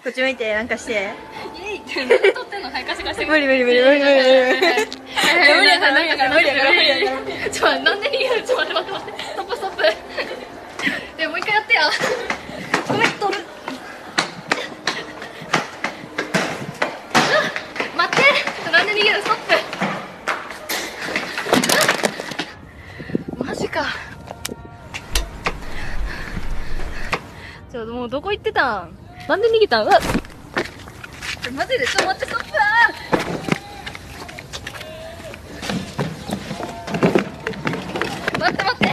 こっち向いてなんかして。 イエイって何撮ってんの？はい貸して貸して。 無理無理無理無理無理無理無理。無理やから無理やから無理やから無理やから。 なんで逃げる？ちょ待って待って待って。ストップストップ。でもう一回やってや。ごめん撮る。待って。なんで逃げる？ストップ。マジか。もうどこ行ってたん？なんで逃げたん？うわっ。マジでちょっと待って、ストップ。待って待って。待って待って待って。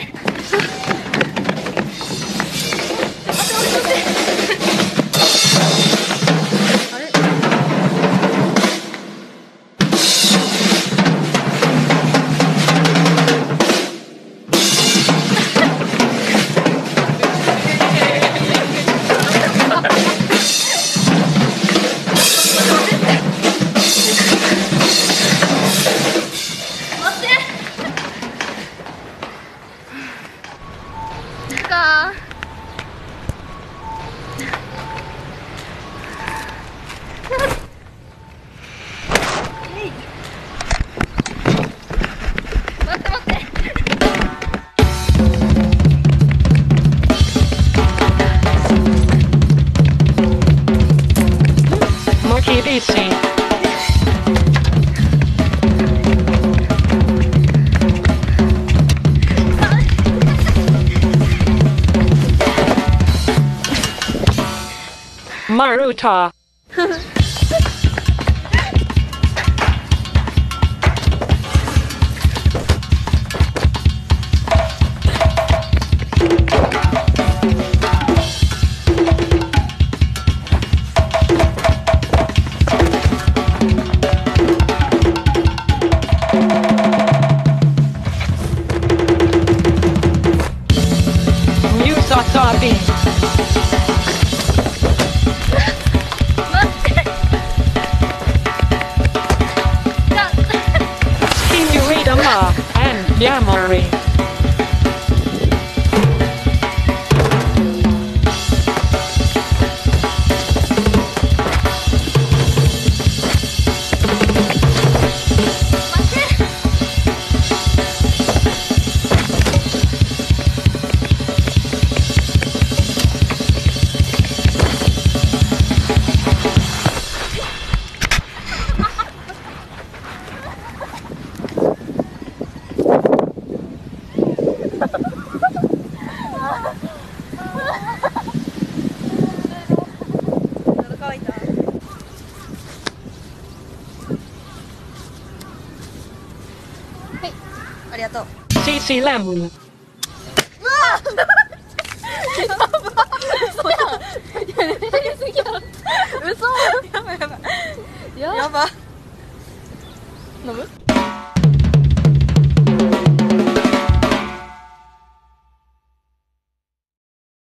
あれ？ Maruta. Musasabi. And Yamori. CC Lemon.